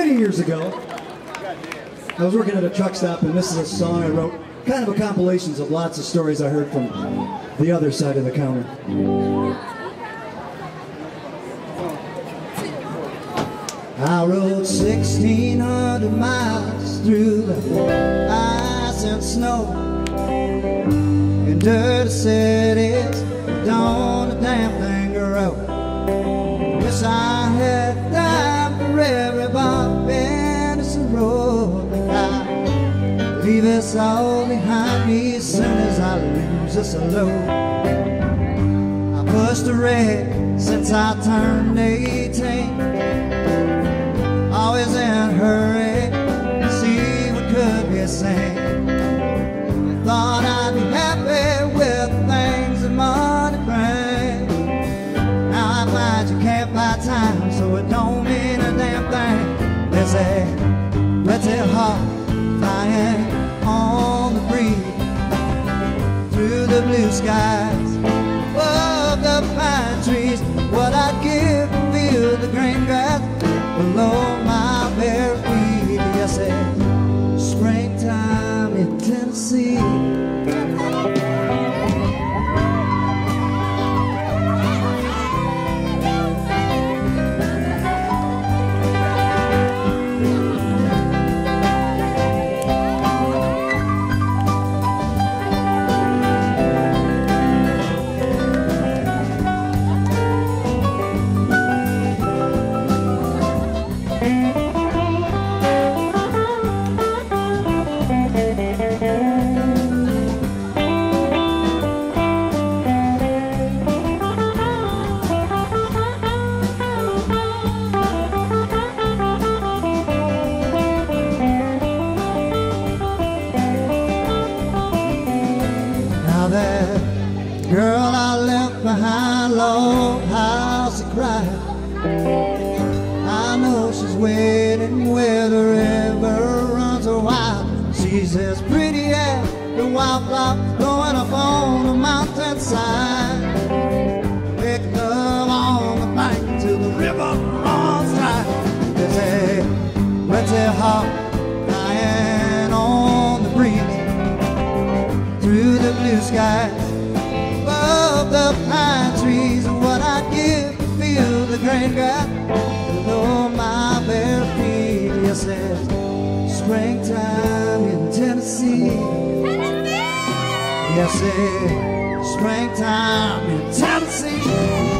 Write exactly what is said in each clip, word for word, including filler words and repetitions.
Many years ago, I was working at a truck stop, and this is a song I wrote, kind of a compilation of lots of stories I heard from the other side of the counter. I rode sixteen hundred miles through the ice and snow in dirty cities, don't a damn thing grow. Wish I had time for every bump in this road. I leave us all behind me as soon as I lose this load. I pushed a red since I turned eighteen, always in a hurry to see what could be seen. Thought I'd be happy with things that money brings. Now I find you can't buy time, so it don't mean a damn thing. There's a red-tailed hawk flying on the breeze through the blue skies above the pine trees. What I'd give to feel the green grass below my bare feet. Yes, it's springtime in Tennessee. That girl I left behind, Lord, how she cried. I know she's waiting where the river runs a while. She's as pretty as the wildflower growing up on the mountainside. Make love on the bank till the river runs dry. There's a red-tailed hawk flying on the breeze through the blue skies above the pine trees. What I'd give to feel the green grass below my bare feet. Yes, it's springtime in Tennessee. Yes, it's springtime in Tennessee.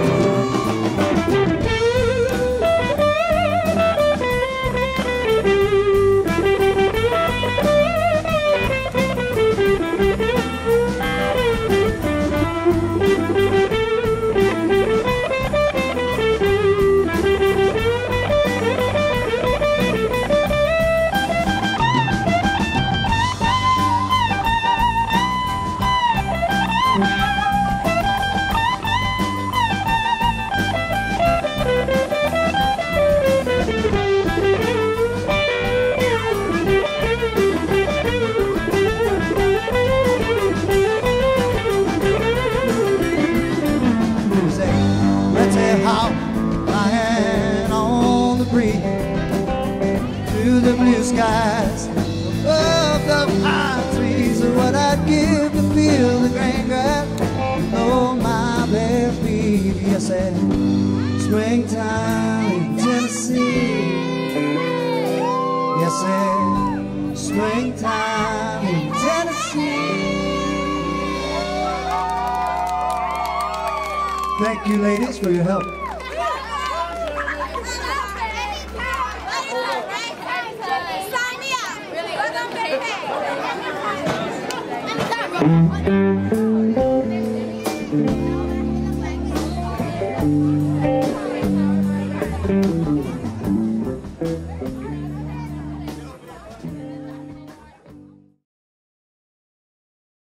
Flying on the breeze through the blue skies above the pine trees. What I'd give to feel the green grass below my bare feet. Yes, it's springtime in Tennessee. Yes, it's springtime in Tennessee. Thank you, ladies, for your help. Sign me up.